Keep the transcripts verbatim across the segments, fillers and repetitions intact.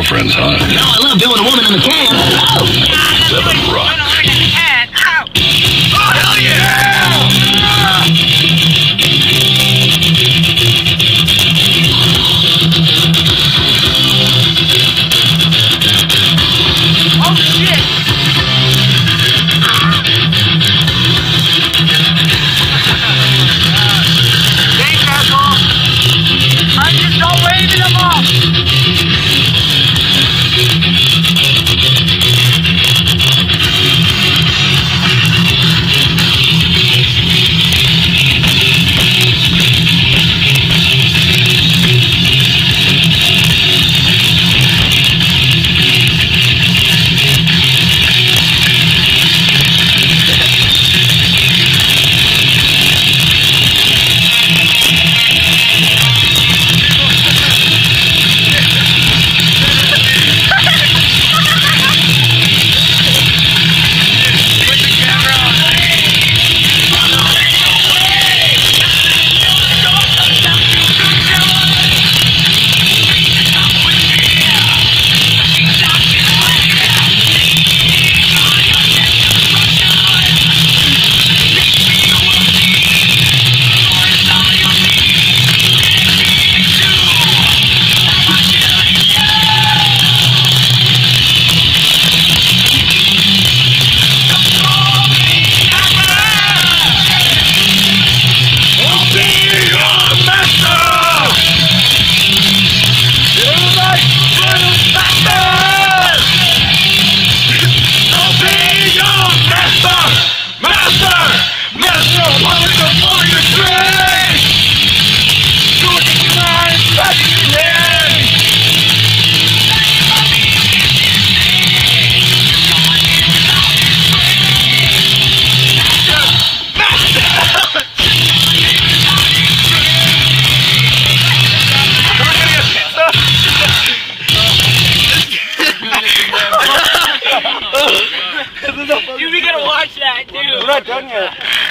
girlfriends, huh? No, I love doing a woman in the can. Oh! Seven Rock. Oh, hell yeah! Oh, shit! Thanks, asshole! I'm just not waving them off! Dude, we gotta watch that, dude. We're not done yet.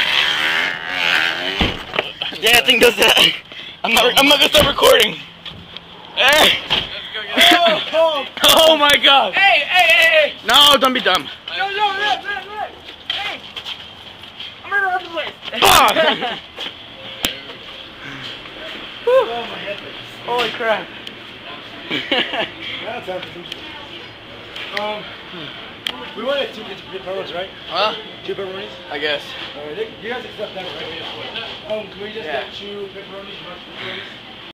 Yeah, that thing does that. I'm not. I'm not gonna start recording. Hey. Oh, oh. Oh my God. Hey, hey, hey, hey. No, don't be dumb. No, no, look, look, look. Hey. I'm gonna run the place. Fuck. Oh, my head. Holy crap. um, we wanted two pepperonis, right? Huh? Two pepperonis? I guess. Alright, you guys accept that, right? Um, can we just Yeah. get two pepperonis, mashed pepperonis?